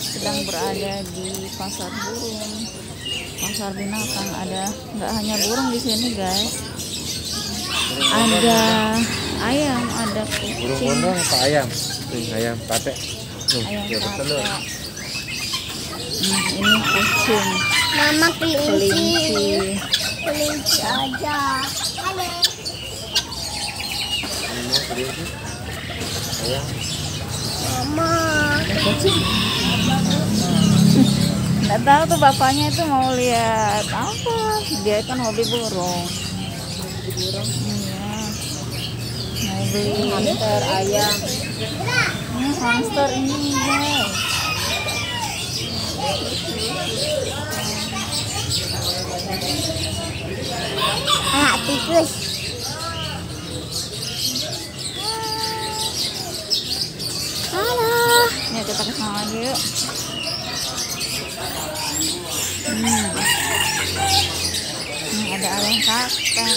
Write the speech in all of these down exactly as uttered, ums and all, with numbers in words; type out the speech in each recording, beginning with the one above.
sedang berada di pasar burung, pasar binatang. Ada nggak hanya burung di sini guys, ada ayam, ada Burung kucing, gondong apa ayam? Tuh, ayam patek. Tuh, ayam dia bertelur. patek. Nah, ini kucing, Mama kelinci. kelinci. Kelinci aja. Halo. Ini kelinci. Ayam. Mama. Ada kucing. Nggak tahu tuh bapaknya itu mau lihat apa. Dia kan hobi burung. Burung. Iya. Mau beli hamster, ayam. Ini hamster ini guys. Anak tikus. Halo. Ya kita kesana lagi yuk. Hmm. Ini ada ayam kakak.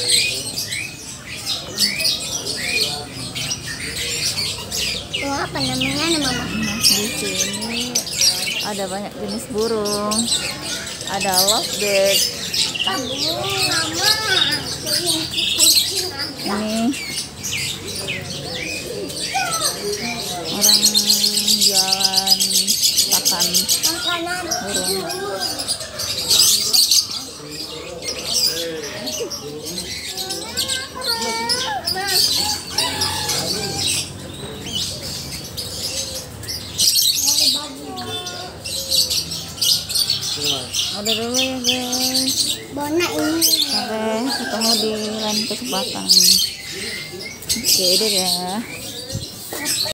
Itu apa namanya Mama? Nah, di sini ada banyak jenis burung. Ada lovebird. Burung Mama. Kelinci kucing ada. Ini orang jualan pakan Makanan burung. Udah dulu ya guys, Bona ini. sampai ketemu di lain kesempatan. Oke deh ya.